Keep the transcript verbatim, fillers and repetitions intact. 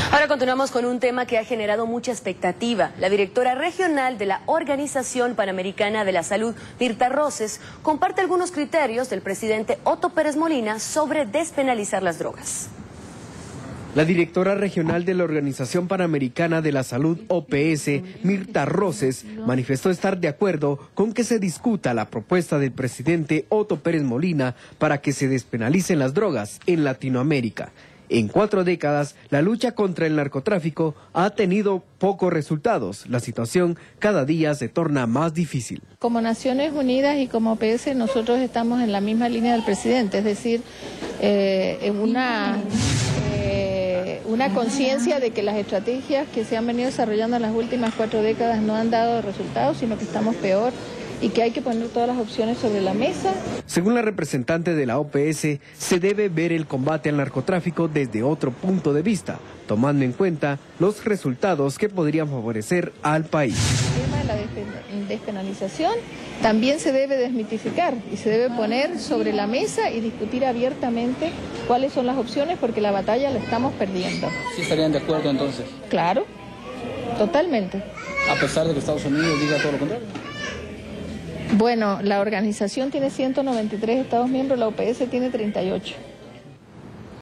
Ahora continuamos con un tema que ha generado mucha expectativa. La directora regional de la Organización Panamericana de la Salud, Mirta Roses, comparte algunos criterios del presidente Otto Pérez Molina sobre despenalizar las drogas. La directora regional de la Organización Panamericana de la Salud, O P S, Mirta Roses, manifestó estar de acuerdo con que se discuta la propuesta del presidente Otto Pérez Molina para que se despenalicen las drogas en Latinoamérica. En cuatro décadas, la lucha contra el narcotráfico ha tenido pocos resultados. La situación cada día se torna más difícil. Como Naciones Unidas y como O P S, nosotros estamos en la misma línea del presidente, es decir, eh, en una... una conciencia de que las estrategias que se han venido desarrollando en las últimas cuatro décadas no han dado resultados, sino que estamos peor y que hay que poner todas las opciones sobre la mesa. Según la representante de la O P S, se debe ver el combate al narcotráfico desde otro punto de vista, tomando en cuenta los resultados que podrían favorecer al país. El tema de la despenalización también se debe desmitificar y se debe poner sobre la mesa y discutir abiertamente cuáles son las opciones, porque la batalla la estamos perdiendo. ¿Sí estarían de acuerdo entonces? Claro, totalmente. A pesar de que Estados Unidos diga todo lo contrario. Bueno, la organización tiene ciento noventa y tres Estados miembros, la O P S tiene treinta y ocho.